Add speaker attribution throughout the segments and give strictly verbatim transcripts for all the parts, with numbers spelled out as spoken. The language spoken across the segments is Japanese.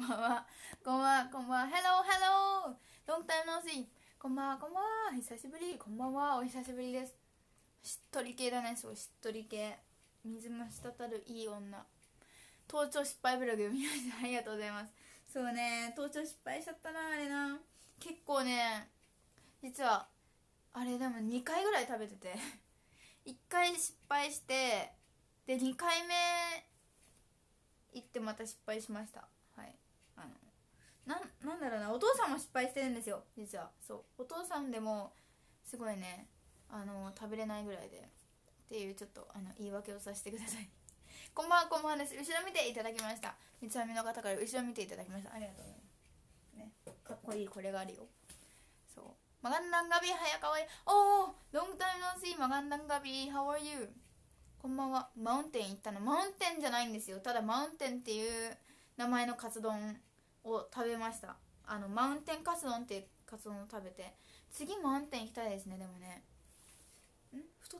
Speaker 1: ばんはこんばんはこんばんは。ヘローヘロー、ロングタイムノーシー。こんばんはこんばんは、久しぶり。こんばんは、お久しぶりです。しっとり系だね。そう、しっとり系、水も滴るいい女。盗聴失敗ブログ皆さんありがとうございます。そうね、盗聴失敗しちゃったな、あれな。結構ね、実はあれでもにかいぐらい食べてていっかい失敗して、でにかいめ行ってまた失敗しました。はい、あのな, なんだろうな、お父さんも失敗してるんですよ実は。そう、お父さんでもすごいね、あの食べれないぐらいでっていう、ちょっとあの言い訳をさせてくださいこんばんはこんばんはです。後ろ見ていただきました。三つ編みの方から後ろ見ていただきました。ありがとうございますね。かっこいいこれがあるよ。そう、マガンダンガビー、早かわいい。おー、ロングタイムノーシー、マガンダンガビー、How are you。こんばんは。マウンテン行ったの？マウンテンじゃないんですよ。ただマウンテンっていう名前のカツ丼を食べました。あのマウンテンカツ丼っていうカツ丼を食べて、次マウンテン行きたいですね。でもね、ん太った？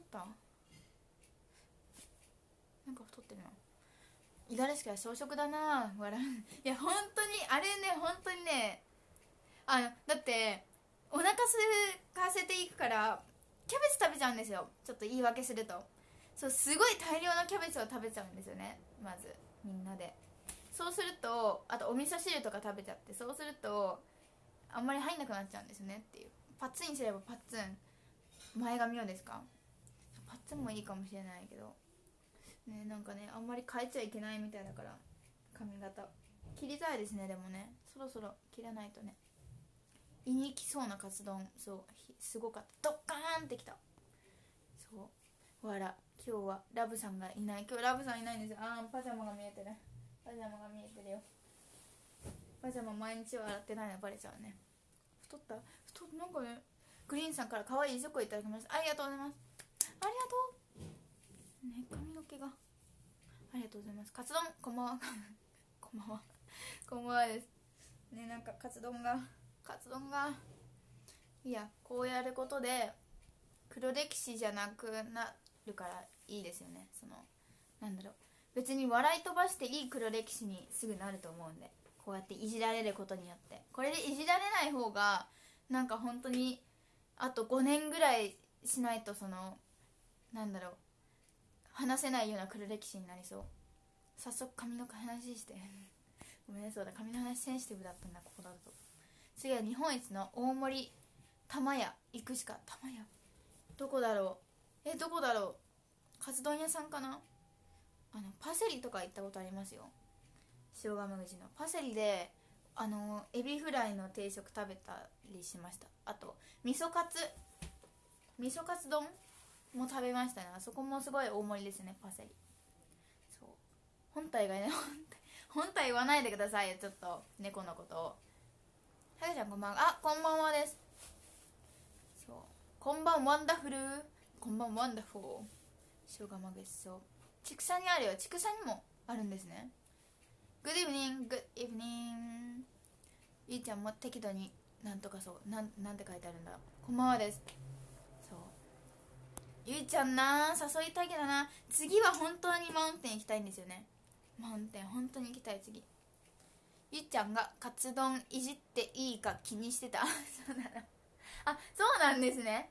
Speaker 1: なんか太ってるな。五十嵐から小食だな笑ういや本当にあれね、本当にね、あのだってお腹すかせていくからキャベツ食べちゃうんですよ。ちょっと言い訳すると、そう、すごい大量のキャベツを食べちゃうんですよね、まずみんなで。そうすると、あとお味噌汁とか食べちゃって、そうするとあんまり入んなくなっちゃうんですねっていう。パッツンすればパッツン、前髪をですか、パッツンもいいかもしれないけどね、なんかね、あんまり変えちゃいけないみたいだから、髪型切りたいですね。でもね、そろそろ切らないとね。胃にきそうなカツ丼、そうすごかった。ドッカーンってきた。そうわら、今日はラブさんがいない。今日ラブさんいないんですよ。あー、パジャマが見えてる。パジャマが見えてるよ。パジャマ毎日は洗ってないのバレちゃうね。太った太っなんかね、グリーンさんから可愛いチョコいただきました。ありがとうございます。ありがとうね、髪の毛がありがとうございます。カツ丼、こんばんはこんばんはこんばんはですね。なんかカツ丼がカツ丼がいや、こうやることで黒歴史じゃなくなるからいいですよね。そのなんだろう、別に笑い飛ばしていい黒歴史にすぐなると思うんで、こうやっていじられることによって。これでいじられない方がなんか本当にあとごねんぐらいしないと、そのなんだろう、話せないような黒歴史になりそう。早速髪の話してごめんね、そうだ、髪の話センシティブだったんだ、ここだと。次は日本一の大森玉屋行くしか。玉屋どこだろう、えどこだろう、カツ丼屋さんかな。あのパセリとか行ったことありますよ。塩釜口のパセリで、あのエビフライの定食食べたりしました。あと味噌カツ味噌カツ丼も食べましたね。あそこもすごい大盛りですね、パセリ。そう、本体がね、本体言わないでくださいよ、ちょっと猫のことを。はやちゃんこんばんは。あ、こんばんはです。そう、こんばんワンダフル、こんばんワンダフル。塩釜口、そう、畜産にあるよ。畜産にもあるんですね。グッドイブニング、グッドイブニング。ゆいちゃんも適度になんとか、そうなんなんて書いてあるんだ。こんばんはです。そう、ゆいちゃんな、誘いたいけどな。次は本当にマウンテン行きたいんですよね。マウンテン本当に行きたい。次ゆいちゃんがカツ丼いじっていいか気にしてたそうなの、あ、そうなんですね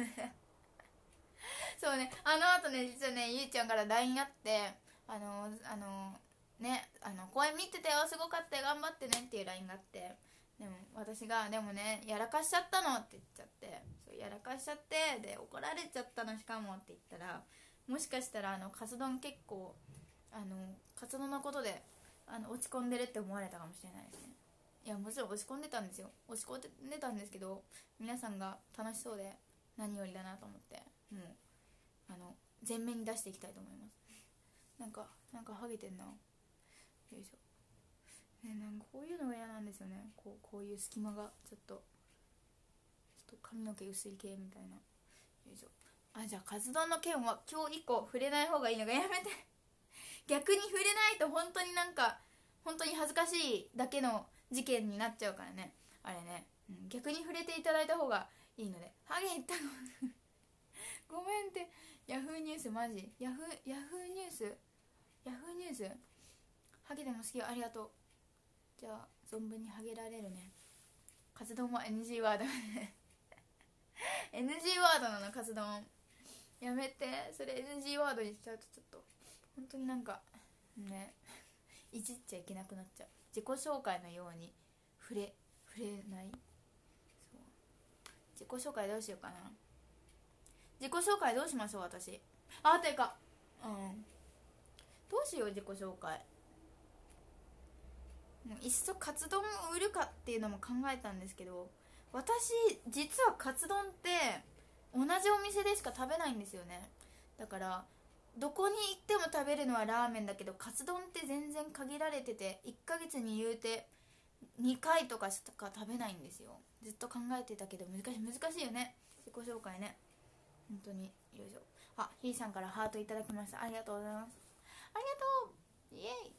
Speaker 1: そうね、あの後ね、実はね、ゆいちゃんから ライン あって、あのあのね、あの公演見てたよ、すごかったよ、頑張ってねっていう ライン があって、でも私がでもね、やらかしちゃったのって言っちゃって、そうやらかしちゃって、で怒られちゃったのしかもって言ったら、もしかしたらあのカツ丼結構あのカツ丼のことであの落ち込んでるって思われたかもしれないですね。いや、もちろん落ち込んでたんですよ。落ち込んでたんですけど、皆さんが楽しそうで何よりだなと思って、もうあの前面に出していきたいと思いますなんかなんかハゲてんな。よいしょ、ね、なんかこういうのが嫌なんですよね。こうこういう隙間がちょっとちょっと髪の毛薄い系みたいな。よいしょ。あ、じゃあカツ丼の件は今日以降触れない方がいいのがやめて逆に触れないと本当になんか本当に恥ずかしいだけの事件になっちゃうからね、あれね、うん、逆に触れていただいた方がいいので。ハゲ言ったのごめんって。ヤフーニュースマジ、ヤフーヤフーニュースヤフーニュースハゲでも好きよ、ありがとう。 じゃあ存分にハゲられるね。カツ丼は エヌジー ワードエヌジー ワードなの、カツ丼やめて。それ エヌジー ワードにしちゃうとちょっと本当になんかねいじっちゃいけなくなっちゃう。自己紹介のように触れ触れない。そう、自己紹介どうしようかな。自己紹介どうしましょう。私あてかうんどうしよう。自己紹介いっそカツ丼を売るかっていうのも考えたんですけど、私実はカツ丼って同じお店でしか食べないんですよね。だからどこに行っても食べるのはラーメンだけど、カツ丼って全然限られてて、いっかげつに言うてにかいとかしか食べないんですよ。ずっと考えてたけど難しい難しいよね、自己紹介ね。本当によいしょ。あ、ひーさんからハートいただきました。ありがとうございます。ありがとう。イエイ。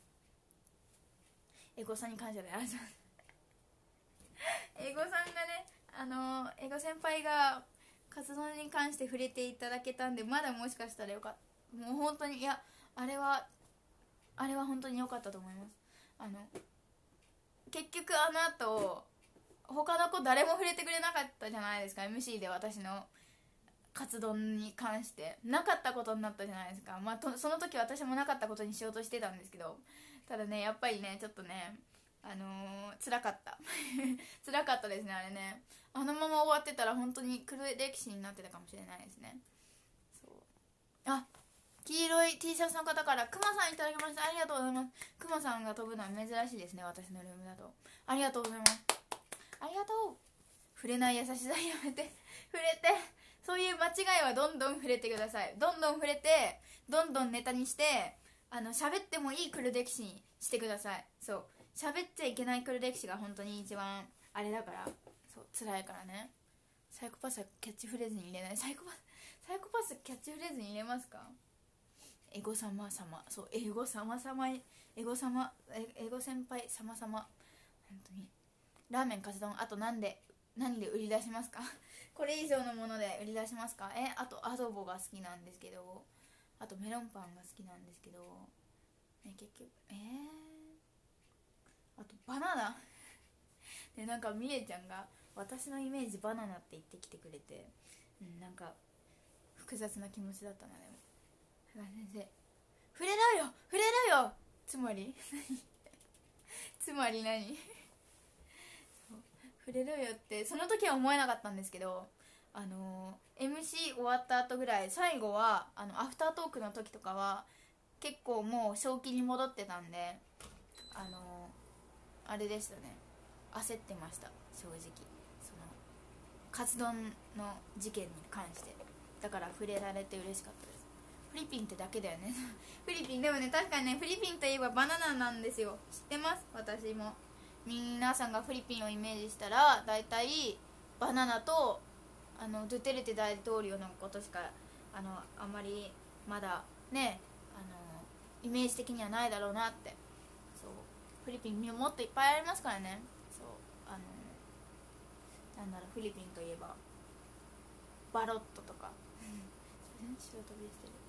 Speaker 1: エゴさんに感謝でありがとうございますエゴさんがね、あのー、エゴ先輩が活動に関して触れていただけたんで、まだもしかしたらよかった。もう本当に、いやあれはあれは本当に良かったと思います。あの結局あの後他の子誰も触れてくれなかったじゃないですか。 エムシー で私の活動に関してなかったことになったじゃないですか。まあとその時私もなかったことにしようとしてたんですけど、ただねやっぱりねちょっとねあのー、辛かった辛かったですね。あれね、あのまま終わってたら本当に黒歴史になってたかもしれないですね。そう、あ、黄色い T シャツの方からくまさんいただきました。ありがとうございます。くまさんが飛ぶのは珍しいですね、私のルームだと。ありがとうございます。ありがとう。触れない優しさやめて触れて、そういう間違いはどんどん触れてください。どんどん触れてどんどんネタにして、あの喋ってもいい黒歴史にしてください。そう、喋っちゃいけない黒歴史が本当に一番あれだから、そう辛いからね。サイコパスはキャッチフレーズに入れない。サイコパスサイコパスキャッチフレーズに入れますか。エゴ様様、そうエゴ様様、エゴ様エゴ先輩様様、本当にラーメンカツ丼、あとなんで何で売り出しますかこれ以上のもので売り出しますか。えあとアドボが好きなんですけど、あとメロンパンが好きなんですけど、ね、結局えー、あとバナナで、なんかみえちゃんが私のイメージバナナって言ってきてくれて、うん、なんか複雑な気持ちだったな。でも先生触れろよ触れろよ、つまりつまり何触れろよってその時は思えなかったんですけど、あのー、エムシー 終わった後ぐらい、最後はあのアフタートークの時とかは結構もう正気に戻ってたんで、あのー、あれでしたね、焦ってました正直。そのカツ丼の事件に関してだから触れられて嬉しかったです。フィリピンってだけだよねフィリピンでもね、確かにね、フィリピンといえばバナナなんですよ。知ってます。私も皆さんがフィリピンをイメージしたらだいたいバナナとあのドゥテルテ大統領のことしかあのあんまりまだね、あのイメージ的にはないだろうなって。そう、フィリピンもっといっぱいありますからね。そう、あのなんだろう、フィリピンといえばバロットとか白飛びしてる。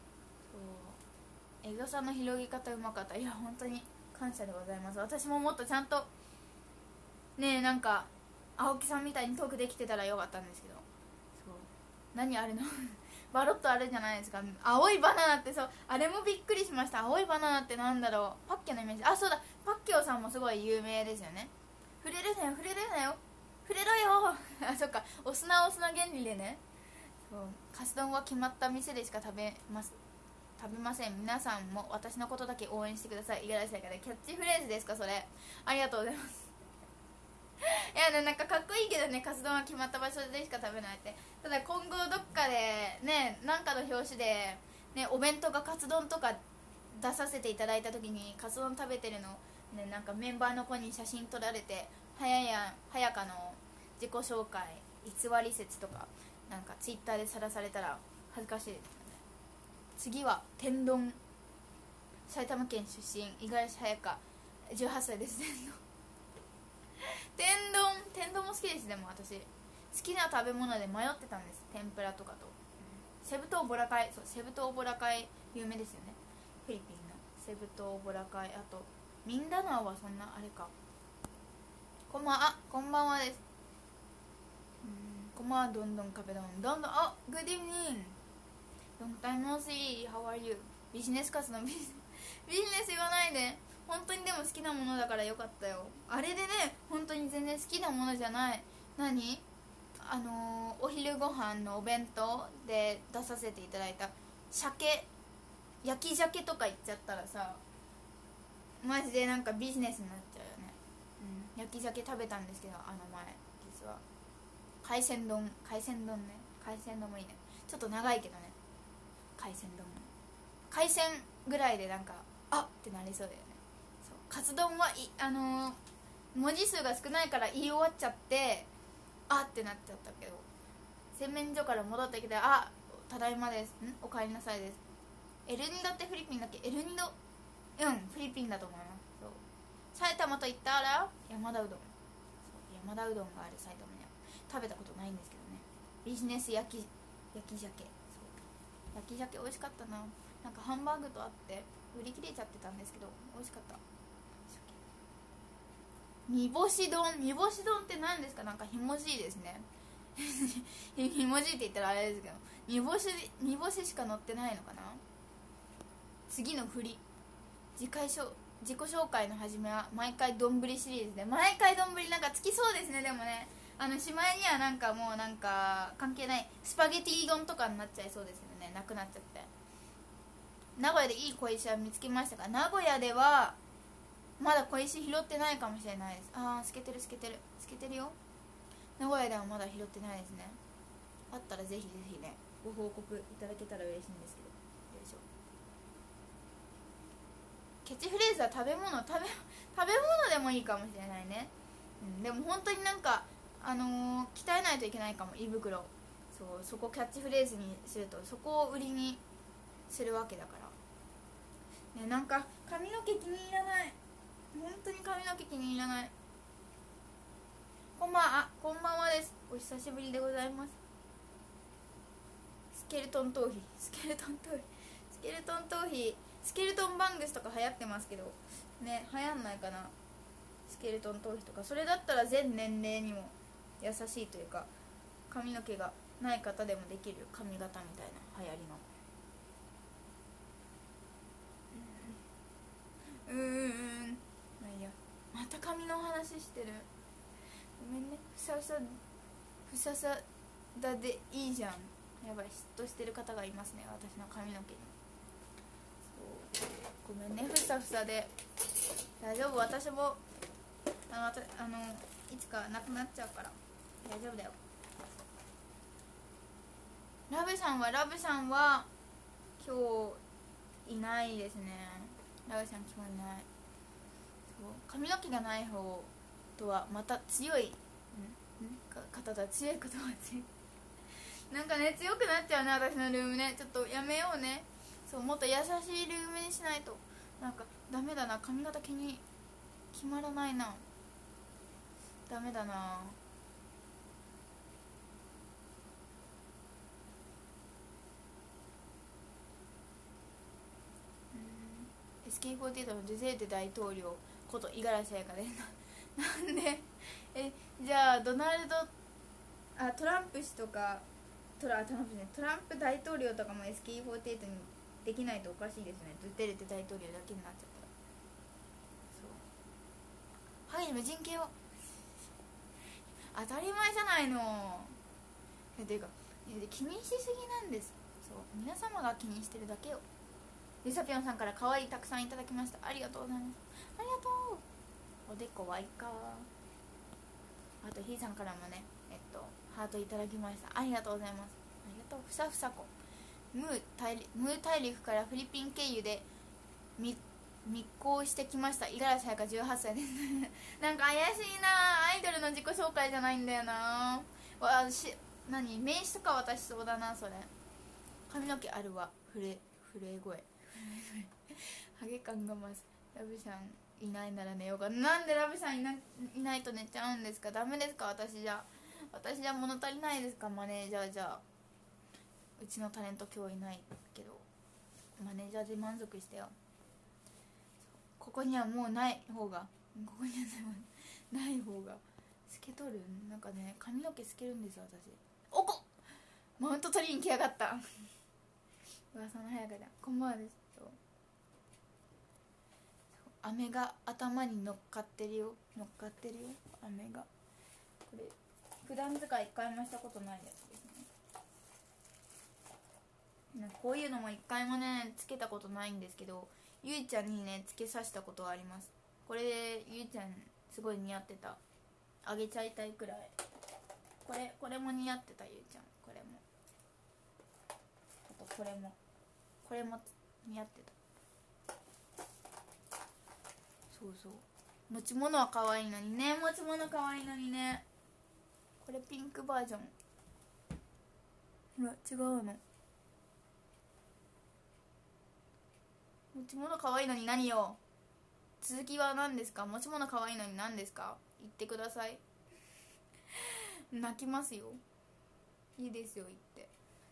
Speaker 1: そう、エゴさんの広げ方うまかった。いや本当に感謝でございます。私ももっとちゃんとねえ、なんか青木さんみたいにトークできてたらよかったんですけど。そう、何あれのバロットあるじゃないですか、青いバナナって。そう、あれもびっくりしました。青いバナナってなんだろう。パッキョのイメージ。あ、そうだ、パッキョさんもすごい有名ですよね。触れるなよ触れるなよ触れろよあ、そっか、お砂お砂原理でね。そう、カツ丼は決まった店でしか食べます食べません。皆さんも私のことだけ応援してください。五十嵐さんからキャッチフレーズですかそれ。ありがとうございますいやね、なんかかっこいいけどね、カツ丼は決まった場所でしか食べないって。ただ今後どっかでね、なんかの表紙でね、お弁当がカツ丼とか出させていただいた時にカツ丼食べてるのね、なんかメンバーの子に写真撮られて、早や早かの自己紹介偽り説とかなんかツイッターでさらされたら恥ずかしいですよね。次は天丼、埼玉県出身五十嵐早香じゅうはっさいです天丼天丼も好きです。でも私好きな食べ物で迷ってたんです。天ぷらとかとセブ島ボラカイ。そう、セブ島ボラカイ有名ですよね、フィリピンのセブ島ボラカイ。あとミンダナオはそんなあれか。こんばんは、こんばんはです。うん、こんばんは。どんどん壁ドンどんどん。あ、グッドイブニング。ロングタイムノーシー。How are you？ ビジネス活動ビジネスビジネス言わないで。本当にでも好きなものだからよかったよ。あれでね、本当に全然好きなものじゃない。何あのー、お昼ご飯のお弁当で出させていただいた鮭、焼き鮭とか言っちゃったらさ、マジでなんかビジネスになっちゃうよね。うん、焼き鮭食べたんですけど、あの前実は海鮮丼、海鮮丼ね、海鮮丼もいいね。ちょっと長いけどね、海鮮丼も海鮮ぐらいでなんかあってなりそうだよね。そうカツ丼はいあのー、文字数が少ないから言い終わっちゃってあってなっちゃったけど、洗面所から戻ってきてあただいまです、んおかえりなさいです。エルニドってフィリピンだっけ？エルニド、うんフィリピンだと思います。そう埼玉と言ったら山田うどん、そう山田うどんがある埼玉には食べたことないんですけどね。ビジネス焼き焼き鮭、そう焼き鮭美味しかったな。なんかハンバーグとあって売り切れちゃってたんですけど美味しかった。煮干し丼、煮干し丼って何ですか？なんかひもじいですねひもじいって言ったらあれですけど、煮干し煮干ししか乗ってないのかな。次の振り、自己紹自己紹介の始めは毎回丼シリーズで、毎回丼なんかつきそうですね。でもね、あのしまいにはなんかもうなんか関係ないスパゲティ丼とかになっちゃいそうですよね。なくなっちゃって。名古屋でいい小石は見つけましたか？名古屋ではまだ小石拾ってないかもしれないです。ああ透けてる透けてる透けてるよ。名古屋ではまだ拾ってないですね。あったらぜひぜひねご報告いただけたら嬉しいんですけど。よいしょ。キャッチフレーズは食べ物、食べ食べ物でもいいかもしれないね。うん、でも本当になんかあのー、鍛えないといけないかも。胃袋、そうそこキャッチフレーズにするとそこを売りにするわけだからね。なんか髪の毛気に入らない、本当に髪の毛気に入らない。こんばんは、こんばんはです。お久しぶりでございます。スケルトン頭皮、スケルトン頭皮、スケルトン頭皮、スケルトンバングスとか流行ってますけどね、流行んないかな。スケルトン頭皮とか、それだったら全年齢にも優しいというか、髪の毛がない方でもできる髪型みたいな流行りの。うーん、まあいいや。また髪の話してる、ごめんね。ふさふさふさふさだでいいじゃん。やばい、嫉妬してる方がいますね、私の髪の毛に。そうごめんね、ふさふさで。大丈夫、私もあのあのいつかなくなっちゃうから大丈夫だよ。ラブさんはラブさんは今日いないですね。ラブさん今日いない。そう髪の毛がない方とはまた強いんん方だ、強いことは強いなんかね強くなっちゃうね、私のルームね。ちょっとやめようね。そうもっと優しいルームにしないとなんかダメだな。髪型気に決まらないな、ダメだな。エスケーフォーティーエイト のドゥゼーテ大統領こと五十嵐彩香ですなんでえじゃあドナルドあトランプ氏とかトラトランプ、ね、トランプ大統領とかも エスケーフォーティーエイト にできないとおかしいですね。ドゥテルテ大統領だけになっちゃったら。そうハゲに無人系を当たり前じゃないの。ていうか気にしすぎなんです。そう皆様が気にしてるだけよ。ゆさぴょんさんから可愛いたくさんいただきました。ありがとうございます。ありがとう。おでこわいか。あとひーさんからもねえっとハートいただきました。ありがとうございます。ありがとう。ふさふさこムー大陸ムー大陸からフィリピン経由で密密航してきました五十嵐彩香じゅうはっさいですなんか怪しいな。アイドルの自己紹介じゃないんだよな。わし何名刺とか渡しそうだなそれ。髪の毛あるわ。震え震え声ハゲ感が増す。ラブさんいないなら寝ようか。なんでラブさんいな、いないと寝ちゃうんですか？ダメですか？私じゃ私じゃ物足りないですか？マネージャーじゃうちのタレント今日いないけどマネージャーで満足してよ。 ここにはもうない方がここにはない方が透けとる。なんかね髪の毛透けるんですよ私。おこマウント取りに来やがった噂の早かだ。こんばんはです。飴が頭に乗っかってるよ乗っかってるよ飴が。これ普段使い一回もしたことないやつですね。なんかこういうのも一回もねつけたことないんですけど、ゆいちゃんにねつけさせたことはあります。これでゆいちゃんすごい似合ってた。あげちゃいたいくらい。これこれも似合ってたゆいちゃん。これもあとこれもこれも似合ってた。そうそう持ち物は可愛いのにね。持ち物可愛いのにね。これピンクバージョン。ほら違うの。持ち物可愛いのに何よ。続きは何ですか。持ち物可愛いのに何ですか。言ってください泣きますよ。いいですよ言って。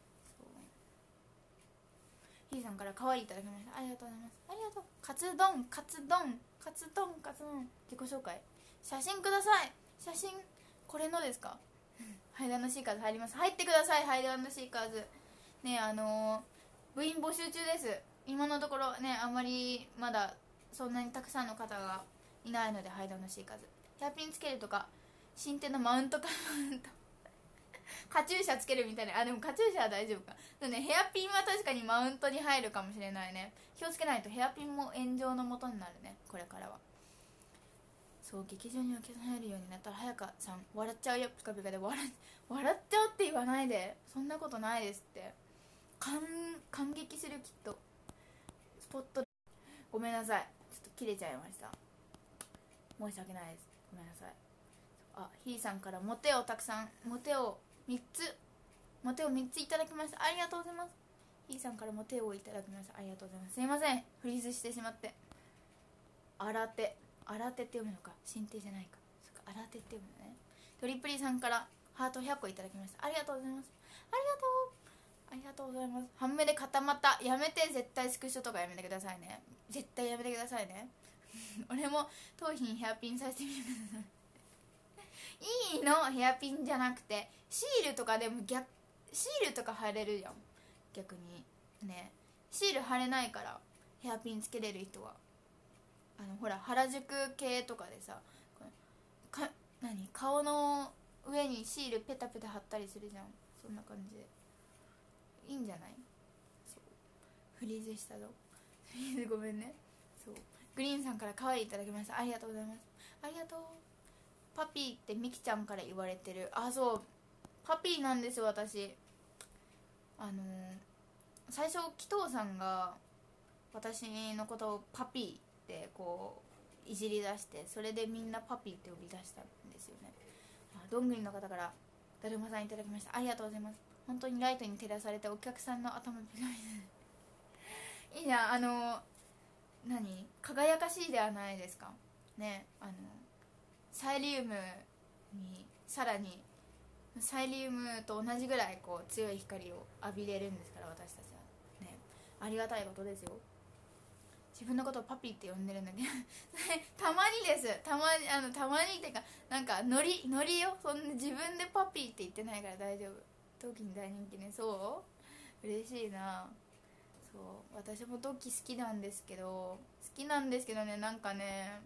Speaker 1: ひーさんから可愛いいただきました。ありがとうございます。ありがとう。カツ丼カツ丼カツ丼カツ丼。自己紹介。写真ください。写真これのですかハイド&シーカーズ入ります。入ってください。ハイド&シーカーズね。あのー、部員募集中です。今のところねあんまりまだそんなにたくさんの方がいないので、ハイド&シーカーズヘアピンつけるとか新手のマウントかマウントカチューシャつけるみたいな。あでもカチューシャは大丈夫か。でねヘアピンは確かにマウントに入るかもしれないね。気をつけないとヘアピンも炎上のもとになるねこれからは。そう劇場には消されるようになったら早川さん笑っちゃうよ。ピカピカで笑笑っちゃうって言わないで。そんなことないですって。感感激するきっと。スポットごめんなさいちょっと切れちゃいました。申し訳ないです。ごめんなさい。あひーさんからモテをたくさんモテをみっつモテをみっついただきました。ありがとうございます。ひーさんからモテをいただきました。ありがとうございます。すいませんフリーズしてしまって。新手新手って読むのか新手じゃないか。そっか新手って読むのね。トリプリさんからハートひゃっこいただきました。ありがとうございます。ありがとうありがとうございます。半目で固まった。やめて絶対スクショとかやめてくださいね。絶対やめてくださいね俺も頭皮にヘアピンさせてみてくださいいいのヘアピンじゃなくてシールとかでも逆シールとか貼れるじゃん逆にね。シール貼れないからヘアピンつけれる人はあのほら原宿系とかでさか何顔の上にシールペタペタ貼ったりするじゃん。そんな感じでいいんじゃない。そうフリーズしたぞフリーズごめんね。そうグリーンさんから可愛いいただきました。ありがとうございます。ありがとう。パピーってミキちゃんから言われてる。あそうパピーなんですよ私。あのー、最初紀藤さんが私のことをパピーってこういじり出して、それでみんなパピーって呼び出したんですよね。あどんぐりの方からだるまさんいただきました。ありがとうございます。本当にライトに照らされてお客さんの頭ピカピカいいな。あの何輝かしいではないですかね。あのサイリウムにさらにサイリウムと同じぐらいこう強い光を浴びれるんですから私たちはね。ありがたいことですよ。自分のことをパピーって呼んでるんだけどたまにです。たまにあのたまにっていうかなんかノリノリよ。そんな自分でパピーって言ってないから大丈夫。同期に大人気ね。そう嬉しいな。そう私も同期好きなんですけど好きなんですけどねなんかね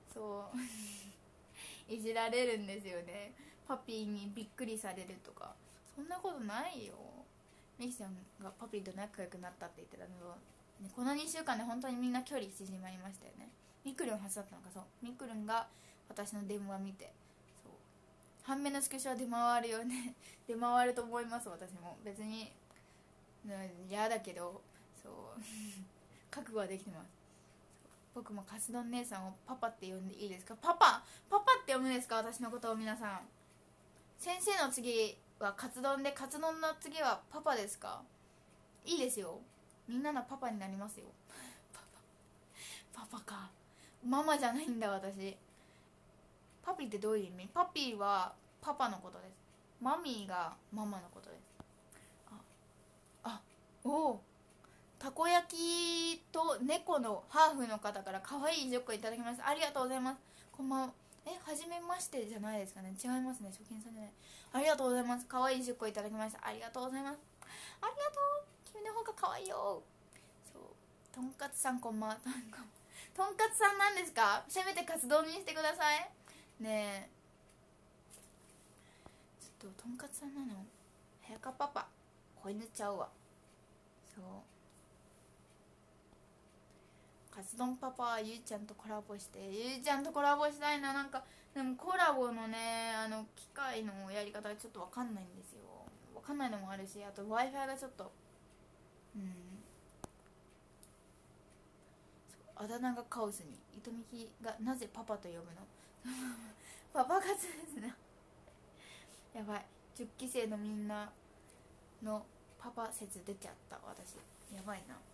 Speaker 1: そういじられるんですよね。パピーにびっくりされるとかそんなことないよ。ミキちゃんがパピーと仲良くなったって言ってたのを、ね、このにしゅうかんで本当にみんな距離縮まりましたよね。ミクルン初だったのか。そうミクルンが私の電話見てそう半目のスクショは出回るよね出回ると思います。私も別に嫌だけどそう覚悟はできてます。僕もカツ丼姉さんをパパって呼んでいいですか。パパパパって呼ぶんですか私のことを。皆さん先生の次はカツ丼でカツ丼の次はパパですか。いいですよ。みんなのパパになりますよパパパパか。ママじゃないんだ私。パピってどういう意味。パピはパパのことです。マミーがママのことです。ああおおたこ焼きと猫のハーフの方から可愛いじゅっこいただきました。ありがとうございます。こんばんは。え、はじめましてじゃないですかね。違いますね。初見さんじゃない。ありがとうございます。可愛いじゅっこいただきました。ありがとうございます。ありがとう。君の方が可愛いよ。そう。とんかつさんこんばんは。とんかつさんなんですか？せめてカツ丼にしてください。ねえ。ちょっととんかつさんなの。はやかパパ。子犬ちゃうわ。そう。カツ丼パパはゆうちゃんとコラボして、ゆうちゃんとコラボしたいな。なんかでもコラボのね、あの機械のやり方がちょっとわかんないんですよ。わかんないのもあるし、あと Wi-Fi がちょっとうん、あだ名がカオスに、糸みきがなぜパパと呼ぶのパパ活ですねやばい、じゅっきせいのみんなのパパ説出ちゃった。私やばいな。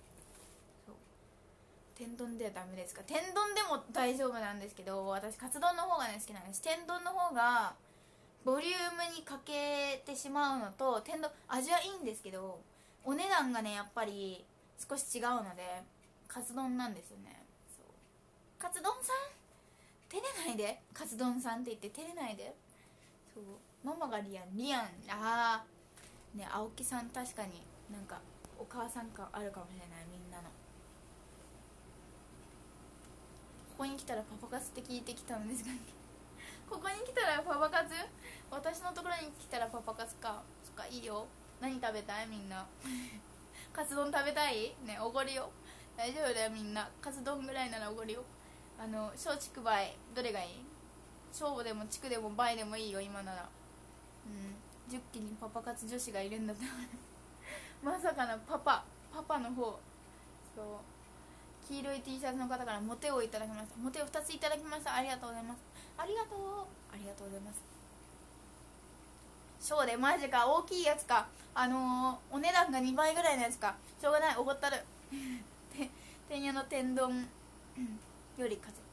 Speaker 1: 天丼ではダメですか？天丼でも大丈夫なんですけど、私カツ丼の方がね好きなんです。天丼の方がボリュームに欠けてしまうのと、天丼味はいいんですけどお値段がねやっぱり少し違うのでカツ丼なんですよね。そうカツ丼さん照れないで、カツ丼さんって言って照れないで。そうママがリアンリアンああね、青木さん確かになんかお母さん感あるかもしれない。みんなのここに来たらパパ活って聞いてきたんですがここに来たらパパ活、私のところに来たらパパ活か。そっか、いいよ。何食べたいみんなカツ丼食べたいね、おごるよ。大丈夫だよみんな。カツ丼ぐらいならおごるよ。あの小畜梅どれがいい？小でも畜でも梅でもいいよ今なら。うんじゅっきにパパ活女子がいるんだったらまさかのパパパパの方。そう黄色い T シャツの方からモテをいただきました。モテをふたついただきました。ありがとうございます。ありがとうありがとうございます。ショーでマジか、大きいやつか。あのー、お値段がにばいぐらいのやつか。しょうがない、おごったるてんやの天丼、うん、よりかつ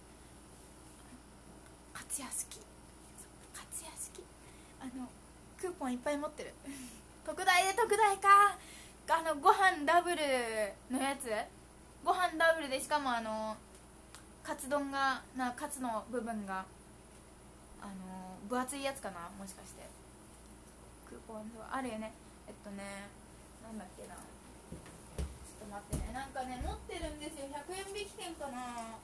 Speaker 1: カツヤ好き。カツヤ好き。あのクーポンいっぱい持ってる特大で特大か。あのご飯ダブルのやつ、ご飯ダブルで、しかもあのカツ丼がな、カツの部分があの分厚いやつかな、もしかして。クーポンあるよね。えっとねなんだっけな、ちょっと待ってね、なんかね持ってるんですよ。ひゃくえん引き券かな。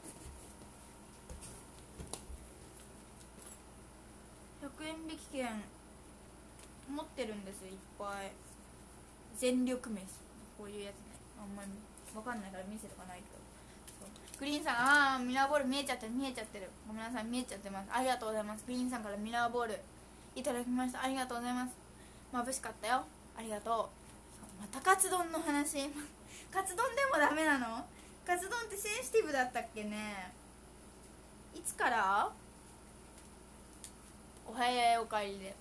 Speaker 1: ひゃくえん引き券持ってるんですよ、いっぱい。全力飯、こういうやつね。あんまりわかんないから見せとかないけど。グリーンさん、ああミラーボール見えちゃってる、見えちゃってる、ごめんなさい、見えちゃってます。ありがとうございます。グリーンさんからミラーボールいただきました。ありがとうございます。眩しかったよ、ありがとう。またカツ丼の話カツ丼でもダメなの？カツ丼ってセンシティブだったっけね。いつから？お早いお帰りで。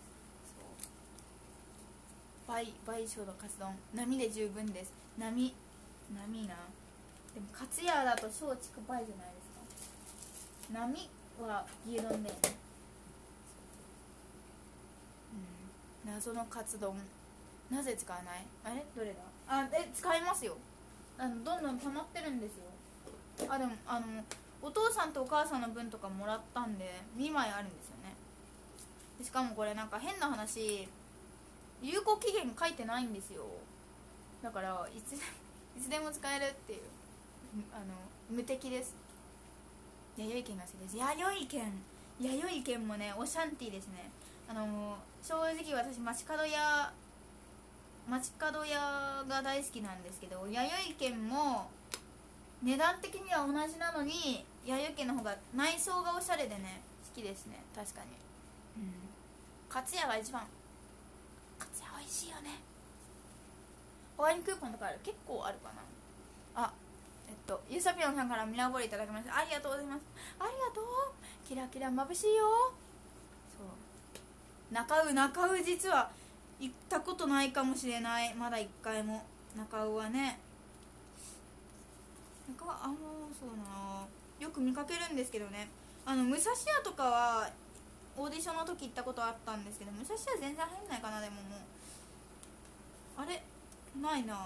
Speaker 1: 倍倍以上のカツ丼、波で十分です。波波な。でもカツヤだと松竹梅じゃないですか。波は牛丼だよね。うん、謎のカツ丼なぜ使わない？あれどれだ？あえ使いますよ。あのどんどん溜まってるんですよ。あでもあのお父さんとお母さんの分とかもらったんでにまいあるんですよね。しかもこれなんか変な話、有効期限書いてないんですよ。だからいついつでも使えるっていう、あの無敵です。弥生県が好きです。弥生県弥生県もねオシャンティーですね。あの正直私街角屋街角屋が大好きなんですけど、弥生県も値段的には同じなのに弥生県の方が内装がおしゃれでね好きですね。確かに、うん、カツヤが一番。カツヤ美味しいよね。他にクーポンとかある？結構あるかな。あえっとゆうさぴょんさんからミラーボールいただきました。ありがとうございます。ありがとう。キラキラ眩しいよ。そう中尾中尾実は行ったことないかもしれない。まだいっかいも。中尾はね、中尾あんまそうな、よく見かけるんですけどね。あの武蔵屋とかはオーディションの時行ったことあったんですけど、武蔵屋全然入んないかな。でももうあれないな。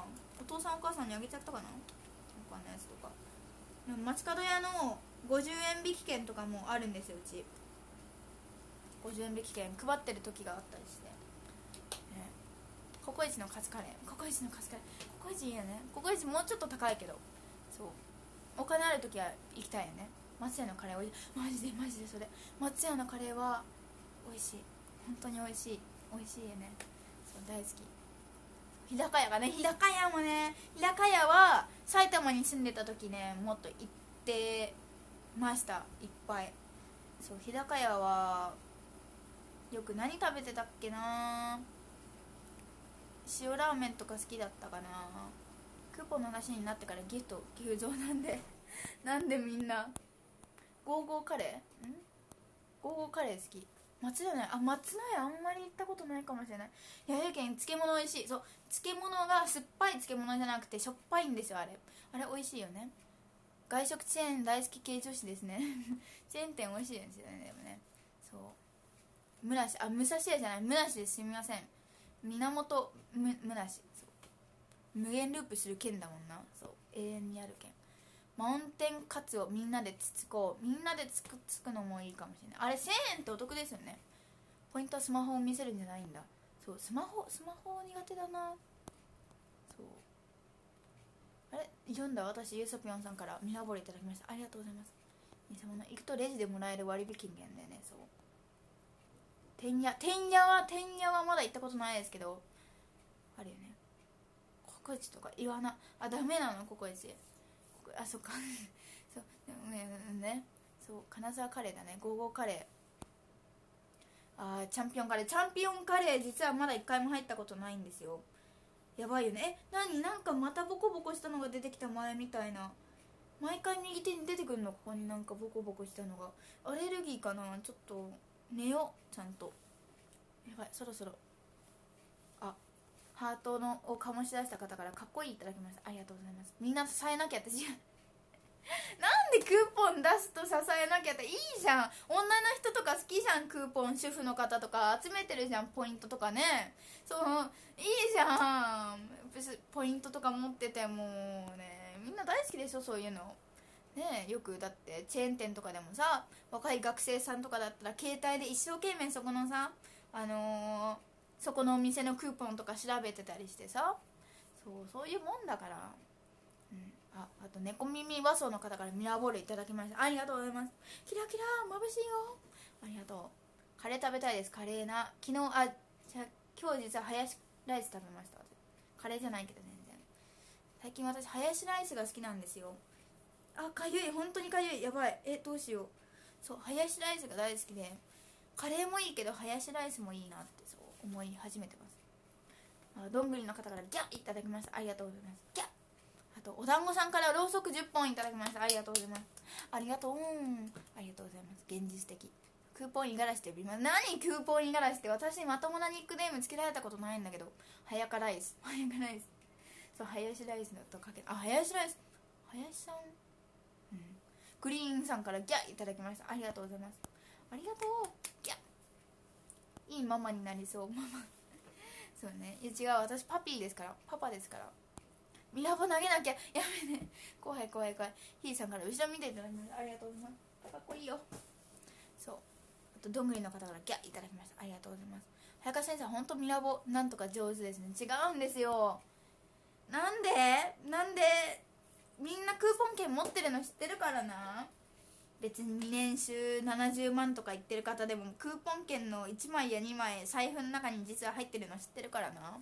Speaker 1: お父さんお母さんにあげちゃったかな、他のやつとか。でも街角屋のごじゅうえん引き券とかもあるんですよ、うち。ごじゅうえん引き券配ってる時があったりして、ね、ココイチのカツカレー、ココイチのカツカレー、ココイチいいよね。ココイチもうちょっと高いけど、そうお金ある時は行きたいよね。松屋のカレーおいしい、マジでマジでそれ、松屋のカレーは美味しい、本当に美味しい、美味しいよね。そう大好き。日高屋がね、日高屋もね、日高屋は埼玉に住んでた時ね、もっと行ってました、いっぱい。そう日高屋はよく何食べてたっけな、塩ラーメンとか好きだったかな。クーポンの話になってからギフト急増なんでなんでみんなゴーゴーカレーんゴーゴーカレー好き。松屋ね、あ松の屋あんまり行ったことないかもしれない。いややけん漬物美味しい。そう漬物が酸っぱい漬物じゃなくてしょっぱいんですよ、あれあれ美味しいよね。外食チェーン大好き系女子ですねチェーン店美味しいですよね。でもね、そうむなし、あ武蔵屋じゃない、むなしです、すみません、源むむなし。そう無限ループする剣だもんな。そう永遠にある剣。マウンテンカツをみんなでつつこう、みんなでつくつくのもいいかもしれない。あれせんえんってお得ですよね。ポイントはスマホを見せるんじゃないんだ。そうスマホスマホ苦手だな。そうあれ読んだ。私ゆうそぴょんさんからミラボールいただきました、ありがとうございます。偽物行くとレジでもらえる割引券だよね。そうてんやてんやはてんやはまだ行ったことないですけどあるよね。ココイチとか言わな、あダメなのココイチ、あそっかそうでもねね、そう金沢カレーだね、ゴーゴーカレー。あーチャンピオンカレー、チャンピオンカレー実はまだいっかいも入ったことないんですよ。やばいよね。え何なんかまたボコボコしたのが出てきた、前みたいな。毎回右手に出てくるの、ここになんかボコボコしたのが。アレルギーかな。ちょっと寝ようちゃんと。やばい、そろそろ。あハートのを醸し出した方からかっこいいいただきました、ありがとうございます。みんな支えなきゃって違うなんでクーポン出すと支えなきゃって、いいじゃん、女の人とか好きじゃん、クーポン主婦の方とか集めてるじゃん、ポイントとかね。そういいじゃん、ポイントとか持っててもね、みんな大好きでしょそういうのね。よくだってチェーン店とかでもさ、若い学生さんとかだったら携帯で一生懸命そこのさ、あのー、そこのお店のクーポンとか調べてたりしてさ、そうそういうもんだから。うん、ああと猫耳和装の方からミラーボールいただきました、ありがとうございます。キラキラ眩しいよ、ありがとう。カレー食べたいです、カレーな。昨日あじゃ今日実はハヤシライス食べました。カレーじゃないけど全然。最近私ハヤシライスが好きなんですよ。あかゆい、本当にかゆい、やばい、えどうしよう。そうハヤシライスが大好きで、カレーもいいけどハヤシライスもいいなってそう思い始めてます。あどんぐりの方からギャッいただきました、ありがとうございます。ギャッ。あとお団子さんからろうそくじゅっぽんいただきました、ありがとうございます。ありがとうありがとうございます。現実的。クーポン五十嵐って呼びます。何クーポン五十嵐って、私まともなニックネームつけられたことないんだけど。はやかライス、はやかライス、そうハヤシライスのとかけ、あハヤシライス、ハヤシさん、うん、グリーンさんからギャッいただきました、ありがとうございます。ありがとうギャッ。いいママになりそう、ママそうね、いや違う、私パピーですから、パパですから。ミラボ投げなきゃやめね、怖い怖い怖い。ヒーさんから後ろ見ていただきました、ありがとうございます。かっこいいよ。そうあとどんぐりの方からギャッいただきました、ありがとうございます。早川先生本当ミラボなんとか上手ですね。違うんですよ。なんでなんでみんなクーポン券持ってるの知ってるからな。別に年収ななじゅうまんとか言ってる方でもクーポン券のいちまいやにまい財布の中に実は入ってるの知ってるからな。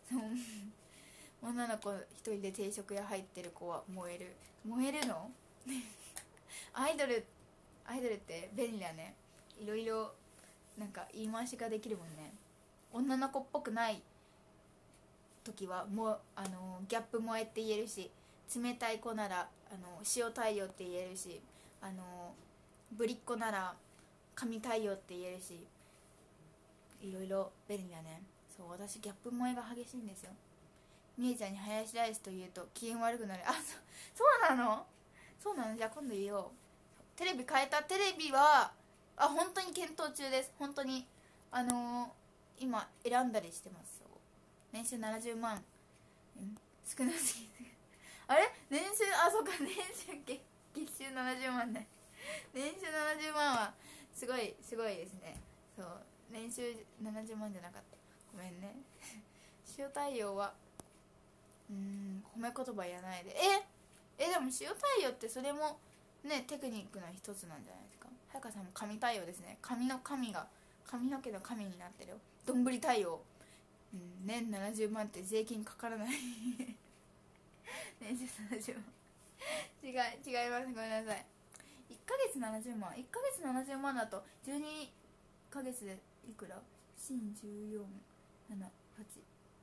Speaker 1: 女の子一人で定食屋入ってる子は燃える。燃えるのアイドルアイドルって便利だね。いろいろなんか言い回しができるもんね。女の子っぽくない時はもうあのギャップ萌えって言えるし、冷たい子ならあの塩対応って言えるし、あのぶりっ子なら神対応って言えるし、いろいろ便利だね。そう私ギャップ萌えが激しいんですよ。みえちゃんにハヤシライスと言うと機嫌悪くなる。あ そ, そうなのそうなのじゃあ今度言おう。テレビ変えた。テレビはあ本当に検討中です。本当にあのー、今選んだりしてます。年収ななじゅうまん、うん、 少なすぎるあれ年収、あ、そうか、年収月月収ななじゅうまんね年収ななじゅうまんはすごいすごいですね。そう、年収ななじゅうまんじゃなかった、ごめんね塩対応はうーん褒め言葉やないで、ええでも塩対応ってそれもねテクニックの一つなんじゃないですか。はやかさんも髪対応ですね。髪の髪が髪の毛の髪になってるよ。どんぶり対応、うん、年ななじゅうまんって税金かからない年収ななじゅうまん違い違います、ごめんなさい。いっかげつななじゅうまん、いっかげつななじゅうまんだとじゅうにかげつでいくら？新じゅうよん、なな、はち、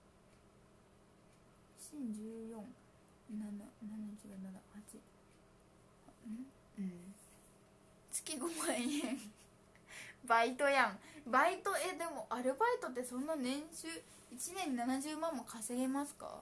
Speaker 1: 新じゅうよん、なな、なな、違う、なな、はち、んうん月ごまん円バイトやん、バイト。えでもアルバイトってそんな年収いちねんにななじゅうまんも稼げますか？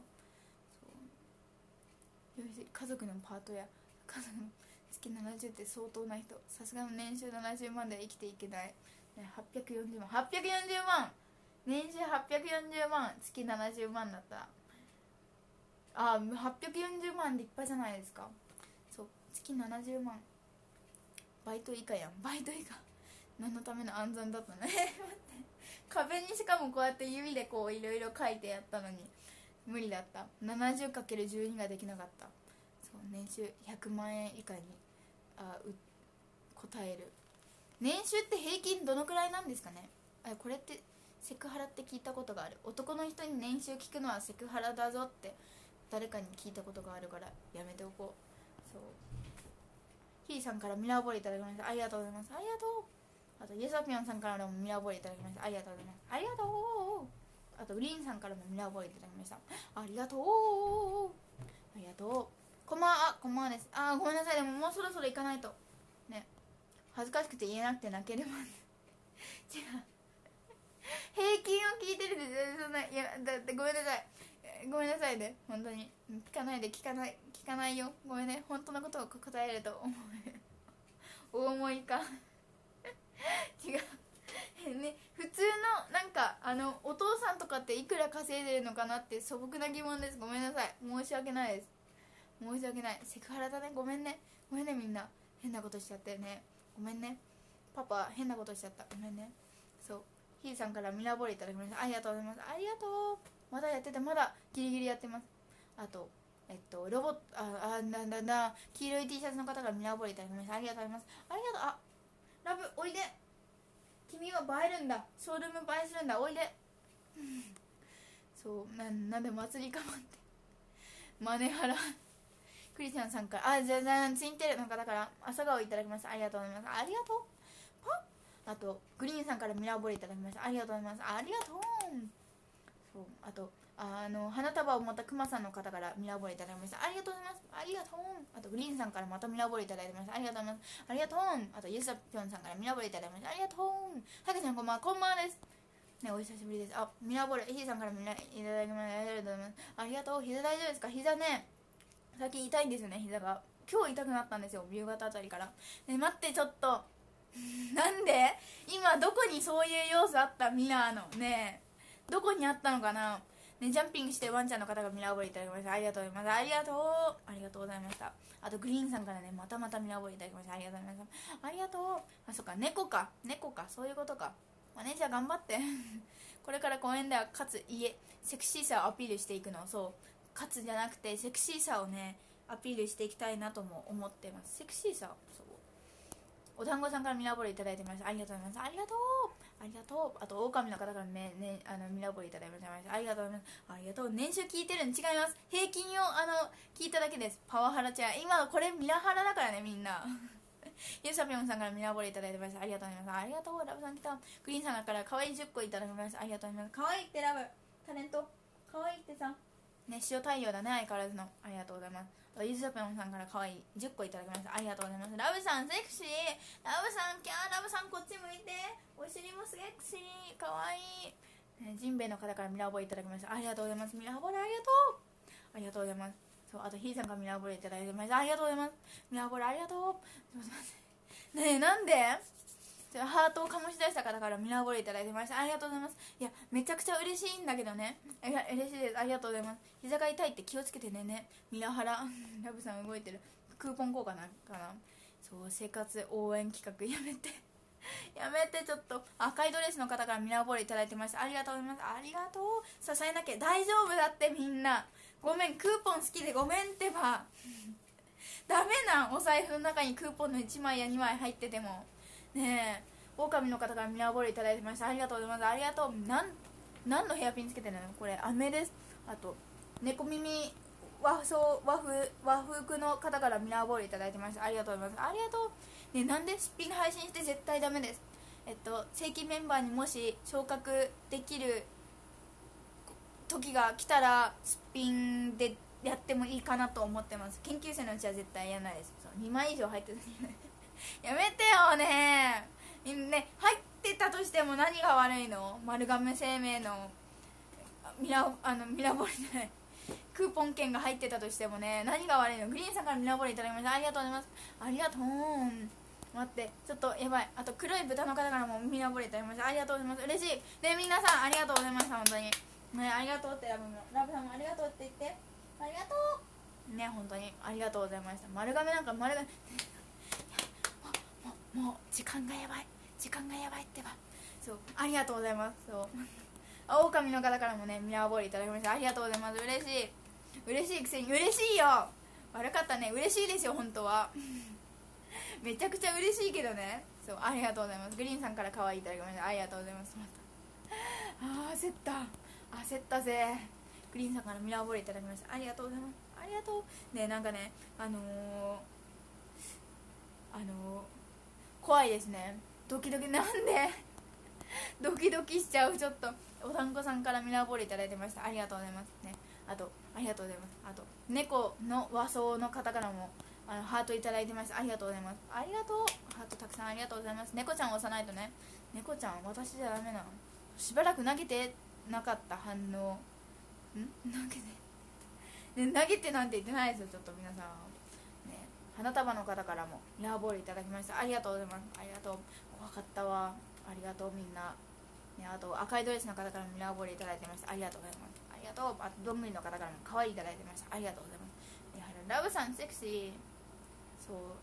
Speaker 1: そうよし、家族のパートや家族の月ななじゅうって相当な人、さすがの年収ななじゅうまんでは生きていけない、ね、はっぴゃくよんじゅうまん、はっぴゃくよんじゅうまん、年収はっぴゃくよんじゅうまん、月ななじゅうまんだったら、あーはっぴゃくよんじゅうまん立派じゃないですか。そう、月ななじゅうまん、バイト以下やん、バイト以下何のための暗算だったね待って、壁にしかもこうやって指でこういろいろ書いてやったのに無理だった。 ななじゅうかけるじゅうに ができなかった。そう、年収ひゃくまんえん以下にあう答える。年収って平均どのくらいなんですかね。あ、これってセクハラって聞いたことがある。男の人に年収聞くのはセクハラだぞって誰かに聞いたことがあるからやめておこう。そう、ヒーさんからミラーボールいただきました、ありがとうございます。ありがとう。あとイエサピョンさんからもミラーボールいただきました、ありがとうございます。ありがとう。あとグリーンさんからもミラーボールいただきました、ありがとう。ありがとう。こんばんは。こんばんはです。あーごめんなさい、でももうそろそろ行かないとね。恥ずかしくて言えなくて泣けるまで違う、平均を聞いてるでそんな、いやだってごめんなさい、ごめんなさいね、本当に聞かないで、聞かない聞かないよ、ごめんね。本当のことを答えると思う大思いか違うね、普通のなんかあのお父さんとかっていくら稼いでるのかなって素朴な疑問です。ごめんなさい、申し訳ないです、申し訳ない。セクハラだね、ごめんね、ごめんね、みんな変なことしちゃってね、ごめんね、パパ変なことしちゃった、ごめんね。そう、ひーさんからミラーボールいただきました、ありがとうございます。ありがとう。まだやってて、まだギリギリやってます。あとえっとロボット、ああなんだな、黄色い T シャツの方からミラーボールいただきました、ありがとうございます。ありがとう。あ、ラブおいで、君は映えるんだ、ショールーム映えするんだ、おいでそうな、なんで祭りかまってマネハラクリスチャンさんから、あ、じゃじゃん、ツインテールの方から朝顔いただきました、ありがとうございます。ありがとう。パッ。あとグリーンさんからミラーボールいただきました、ありがとうございます。ありがとう。そう、あとあの花束を持ったクマさんの方からミラーボールいただきました、ありがとうございます。ありがとう。あとグリーンさんからまたミラーボールいただきました、ありがとうございます。ありがとう。あとユーサピョンさんからミラーボールいただきました、ありがとう。はかちゃんこんばんは。こんばんはですね、お久しぶりです。あ、ミラーボール、ひーさんからミラーいただきました、ありがとうございます。ありがとう。膝大丈夫ですか？膝ね、最近痛いんですよね、膝が。今日痛くなったんですよ、夕方あたりから。ね、待って、ちょっとなんで今どこにそういう要素あった？ミラーのねえ、どこにあったのかなね。ジャンピングしてワンちゃんの方がミラーボールいただきました、ありがとうございます。ありがとう。ありがとうございました。あとグリーンさんからね、またまたミラーボールいただきました、ありがとうございました。ありがとう。あ、そっか、猫か猫か、そういうことか。マネージャー頑張ってこれから公園ではかつ家セクシーさをアピールしていくの。そう、かつじゃなくてセクシーさをねアピールしていきたいなとも思ってます。セクシーさ、そう、お団子さんからミラーボールいただいてました、ありがとうございます。ありがとう。ありがとう。あと狼の方からね、ね、あのミラーボールいただいてました、ありがとうございます。ありがとう。年収聞いてるん違います、平均をあの聞いただけです。パワハラチェア、今これミラハラだからね、みんなユーサピョンさんからミラーボールいただいてました、ありがとうございます。ありがとう。ラブさん来た。グリーンさんから可愛いじゅっこいただきました、ありがとうございます。可愛いってラブタレント可愛いってさね、塩対応だね、相変わらずの。ありがとうございます。ユーサピョンさんから可愛いじゅっこいただきました、ありがとうございます。ラブさんセクシー、ラブさんキャー、ラブさんこっち向いて、お尻もセクシー、可愛いね。ジンベエの方からミラーボールいただきました、ありがとうございます。ミラーボールありがとう。ありがとうございます。そう、あとヒーさんからミラーボールいただいてました、ありがとうございます。ミラーボールありがとう。すいませんねえ、なんでハートを醸し出した方からミラーボールいただいてました。ありがとうございます。いやめちゃくちゃ嬉しいんだけどね。いや嬉しいです。ありがとうございます。膝が痛いって気をつけてね。ねミラハララブさん動いてる。クーポン効果なんかな。そう生活応援企画やめてやめてちょっと。赤いドレスの方からミラーボールいただいてました。ありがとうございます。ありがとう。支えなきゃ大丈夫だって。みんなごめん、クーポン好きでごめんってばダメなん。お財布の中にクーポンのいちまいやにまい入っててもねえ。狼の方からミラーボールいただいてました。ありがとうございます。ありがとう。なん何のヘアピンつけてるのこれ。飴です。あと猫耳和風和風和服の方からミラーボールいただいてました。ありがとうございます。ありがとう。ね、なんですっぴん配信して絶対ダメです。えっと正規メンバーにもし昇格できる時が来たらすっぴんでやってもいいかなと思ってます。研究生のうちは絶対やらないです。そうにまい以上入ってるやめてよねね。入ってたとしても何が悪いの。丸亀製麺のミラあのミラボールじゃないクーポン券が入ってたとしてもね、何が悪いの。グリーンさんからミラボールいただきました。ありがとうございます。ありがとう。待ってちょっとやばい。あと黒い豚の方からもミラボールいただきました。ありがとうございます。嬉しいで皆さんありがとうございました。本当にね、ありがとうって。ラブもラブさんもありがとうって言って。ありがとうね、本当にありがとうございました。丸亀なんか丸亀もうもうもう時間がやばい時間がやばいってば。そうありがとうございます。そう狼の方からもねミラーボールいただきました。ありがとうございます。嬉しい嬉しいくせに嬉しいよ。悪かったね。嬉しいですよ本当はめちゃくちゃ嬉しいけどね。そうありがとうございます。グリーンさんから可愛いいただきました。ありがとうございます。またあー焦った焦ったぜ。グリーンさんからミラーボールいただきました。ありがとうございます。ありがとうね。なんかねあのー、あのー、怖いですね。ドキドキなんでドキドキしちゃう。ちょっとおたんこさんからミラーボールいただいてました。ありがとうございますね。あとありがとうございます。あと猫の和装の方からもあのハートいただいてました。ありがとうございます。ありがとう。ハートたくさんありがとうございます。猫ちゃんを押さないとね。猫ちゃん私じゃダメなの。しばらく投げてなかった反応ん投げて、ね、投げてなんて言ってないですよ。ちょっと皆さんね。花束の方からもミラーボールいただきました。ありがとうございます。ありがとう。怖かったわ。ありがとうみんな、ね、あと赤いドレスの方からミラーボールいただいてました。ありがとうございます。ありがとう。あとどんぐりの方からも可愛いいただいてました。ありがとうございます。いやラブさんセクシー。そう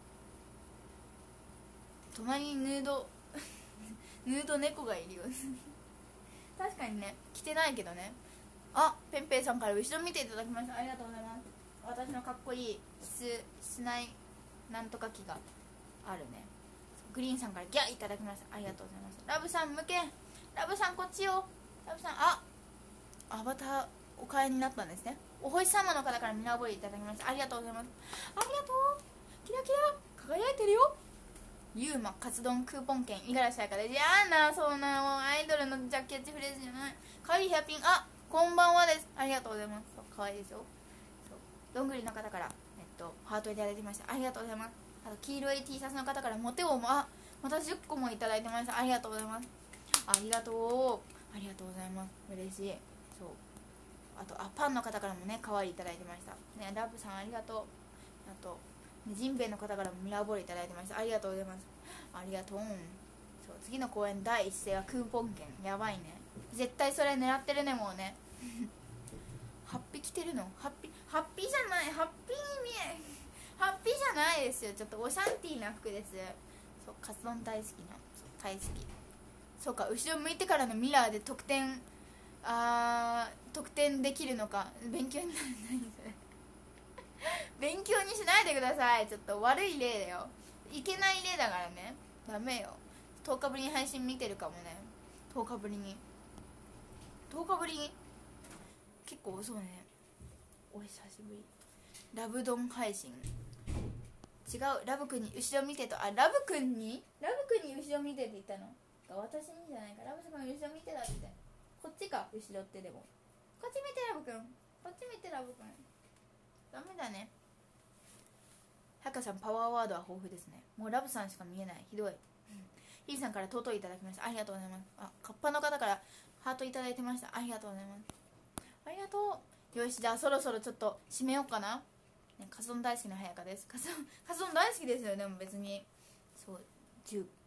Speaker 1: 隣にヌードヌード猫がいるよ確かにね着てないけどね。あペンペイさんから後ろ見ていただきました。ありがとうございます。私のかっこいい室内なんとか機があるね。グリーンさんからギャーいただきました。ありがとうございます。ラブさん向けラブさんこっちよ。ラブさんあアバターお買いになったんですね。お星様の方からミラーボールいただきました。ありがとうございます。ありがとう。キラキラ輝いてるよ。ユーマカツ丼クーポン券五十嵐彩香で。いやーなそんなもうアイドルのジャッキャッチフレーズじゃない。かわいいヘアピンあこんばんはです。ありがとうございます。そうかわいいですよ。そうどんぐりの方からえっとハートいただいてました。ありがとうございます。あと黄色い T シャツの方からモテ王もあまたじゅっこもいただいてました。ありがとうございます。ありがとうありがとうございます。嬉しい。そうあとあパンの方からもね可愛いいただいてましたね。ラブさんありがとう。あとジンベエの方からもミラーボールいただいてました。ありがとうございます。ありがとう。そう次の公演第一声はクーポン券。やばいね。絶対それ狙ってるねもうねハッピー着てるの。ハッピーハッピーじゃない。ハッピーに見えハッピーじゃないですよ。ちょっとオシャンティーな服です。そうカツ丼大好きなそう大好き。そうか後ろ向いてからのミラーで得点あー得点できるのか勉強になる。何それ勉強にしないでください。ちょっと悪い例だよ。いけない例だからね。ダメよ。とおかぶりに配信見てるかもね。とおかぶりにとおかぶりに結構そうね。お久しぶり。ラブドン配信違う。ラブくんに後ろ見てとあラブくんにラブくんに後ろ見てって言ったの私にじゃないか。ラブさんが後ろ見てだってこっちか後ろって。でもこっち見てラブくんこっち見てラブくんダメだね。ハカさんパワーワードは豊富ですね。もうラブさんしか見えない。ひどい。ヒーさんから尊いいただきました。ありがとうございます。あカッパの方からハートいただいてました。ありがとうございます。ありがとう。よしじゃあそろそろちょっと締めようかな、ね、カツ丼大好きな早香です。カツ丼カツ丼大好きですよ。でも別にそう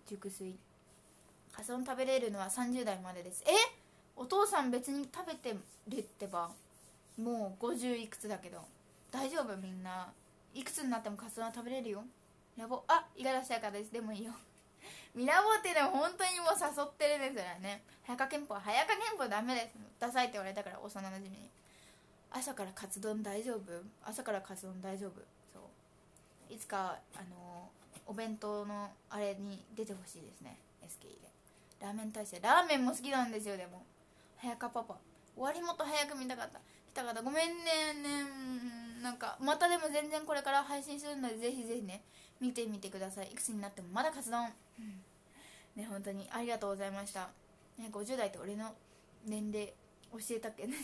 Speaker 1: 熟睡。カツ丼食べれるのはさんじゅう代までです。え、お父さん別に食べてるってば、もうごじゅういくつだけど大丈夫？みんないくつになってもカツ丼は食べれるよ。ミラボ、あ、五十嵐彩香です。でもいいよミラボってでも本当にもう誘ってるんですよね。早川憲法は早川憲法ダメです、ダサいって言われたから、幼なじみに。朝からカツ丼大丈夫？朝からカツ丼大丈夫。そういつかあのお弁当のあれに出てほしいですね。 エスケーイー でラーメン大使、ラーメンも好きなんですよ。でも早川パパ終わりもっと早く見たかった。来たかった。ごめんね。ね、なんかまたでも全然これから配信するので、ぜひぜひね見てみてください。いくつになってもまだカツ丼、うん、ね、本当にありがとうございました、ね、ごじゅう代って俺の年齢教えたっけ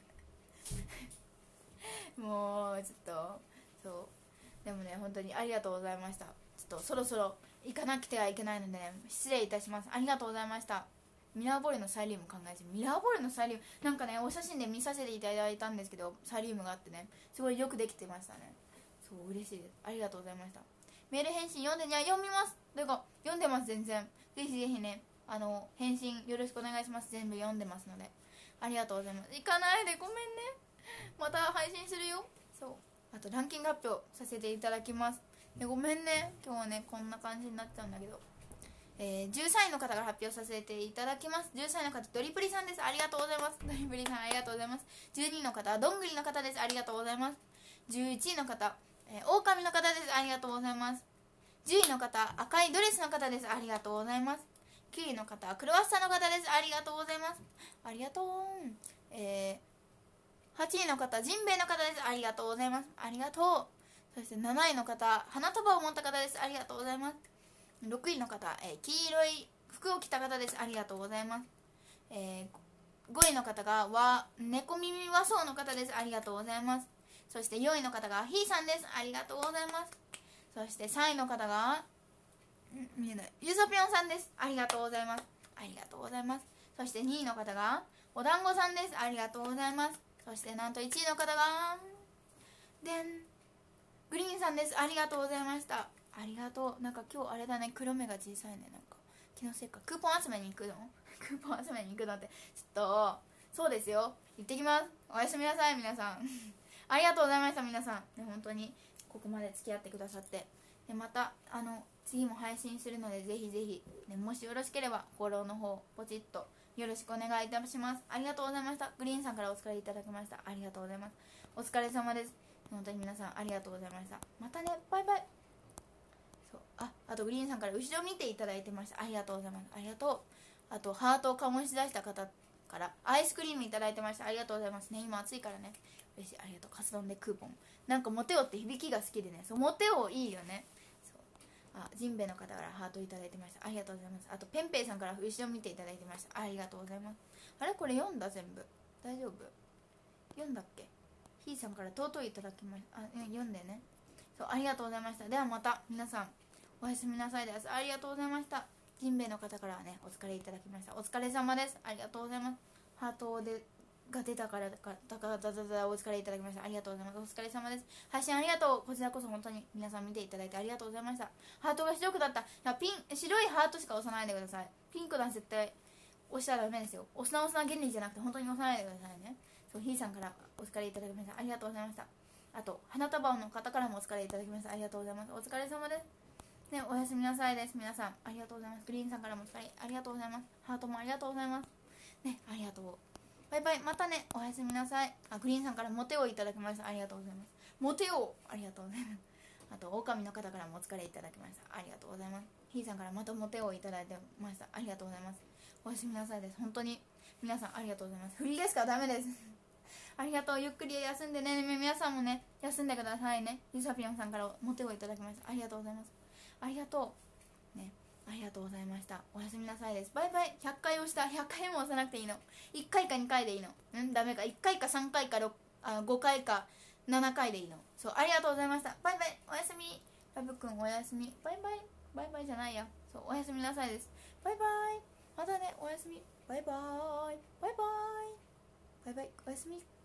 Speaker 1: もうちょっとそうでもね、本当にありがとうございました。ちょっとそろそろ行かなくてはいけないので、ね、失礼いたします。ありがとうございました。ミラーボールのサイリウム考えて、ミラーボールのサイリウムなんかね、お写真で見させていただいたんですけど、サイリウムがあってね、すごいよくできてましたね。そう嬉しいです。ありがとうございました。メール返信読んでにゃ読みます。というか読んでます。全然ぜひぜひね、あの返信よろしくお願いします。全部読んでますのでありがとうございます。行かないでごめんね。また配信するよ。そう、あとランキング発表させていただきます。でごめんね、今日はねこんな感じになっちゃうんだけど、えー、じゅうさんいの方から発表させていただきます。じゅうさんいの方、ドリプリさんです。ありがとうございます。ドリプリさんありがとうございます。じゅうにいの方はどんぐりの方です。ありがとうございます。じゅういちいの方、えー、狼の方です。ありがとうございます。じゅういの方、赤いドレスの方です。ありがとうございます。きゅういの方、クロワッサンの方です。ありがとうございます。ありがとう。えー、はちいの方、ジンベエの方です。ありがとうございます。ありがとう。そしてなないの方、花束を持った方です。ありがとうございます。ろくいの方、えー、黄色い服を着た方です。ありがとうございます。えー、ごいの方がわ猫耳和装の方です。ありがとうございます。そしてよんいの方がひーさんです。ありがとうございます。そしてさんいの方がん見えないゆぞぴょんさんです。ありがとうございます。ありがとうございます。そしてにいの方がお団子さんです。ありがとうございます。そしてなんといちいの方がでんグリーンさんです。ありがとうございました。ありがとう。なんか今日あれだね、黒目が小さいね。なんか気のせいか。クーポン集めに行くのクーポン集めに行くのってちょっとそうですよ。行ってきます。おやすみなさい皆さんありがとうございました皆さん、ね、本当にここまで付き合ってくださって、でまたあの次も配信するので、ぜひぜひ、ね、もしよろしければフォローの方ポチッとよろしくお願いいたします。ありがとうございました。グリーンさんからお疲れいただきました。ありがとうございます。お疲れ様です。本当に皆さんありがとうございました。またね、バイバイ。そう、あ、あとグリーンさんから後ろ見ていただいてました。ありがとうございます。ありがとう。あとハートを醸し出した方からアイスクリームいただいてました。ありがとうございますね。今暑いからね、嬉しい。ありがとう。カツ丼でクーポン、なんかモテオって響きが好きでね、そうモテオいいよね。そう、あ、ジンベエの方からハートいただいてました。ありがとうございます。あとペンペイさんから後ろ見ていただいてました。ありがとうございます。あれこれ読んだ全部大丈夫？読んだっけ？ひーさんから尊いいただきました。あ、読んでね。そう、ありがとうございました。ではまた皆さんおやすみなさいです。ありがとうございました。ジンベエの方からはねお疲れいただきました。お疲れ様です。ありがとうございます。ハートでが出たからだかだからだだだお疲れいただきました。ありがとうございます。お疲れ様です。配信ありがとう。こちらこそ本当に皆さん見ていただいてありがとうございました。ハートが白くだった。いやピン白いハートしか押さないでください。ピンクなんて絶対押したらダメですよ。押すな押すな原理じゃなくて本当に押さないでくださいね。そう、ひーさんからお疲れいただきました。ありがとうございました。あと花束の方からもお疲れいただきました。ありがとうございます。お疲れ様ですね。おやすみなさいです。皆さんありがとうございます。グリーンさんからもお疲れありがとうございます。ハートもありがとうございますね。ありがとう。バイバイ。またね。おやすみなさい。あ、グリーンさんからモテをいただきました。ありがとうございます。モテをありがとうございます。あと狼の方からもお疲れいただきました。ありがとうございます。ひーさんからまたモテをいただいてました。ありがとうございます。おやすみなさいです。本当に皆さんありがとうございます。フリーですからダメですありがとう。ゆっくり休んでね。皆さんもね休んでくださいね。ゆさぴょんさんからモテをいただきました。ありがとうございます。ありがとうね。ありがとうございました。おやすみなさいです。バイバイ。ひゃっかい押した。ひゃっかいも押さなくていいの。いっかいかにかいでいいの。うんダメか。いっかいかさんかいかろくあごかいかななかいでいいの。そう、ありがとうございました。バイバイ。おやすみ。ラブくんおやすみ。バイバイ。バイバイじゃないや。そう、おやすみなさいです。バイバイ。またね。おやすみ。バイバイ。バイバイ。バイバイ。おやすみ。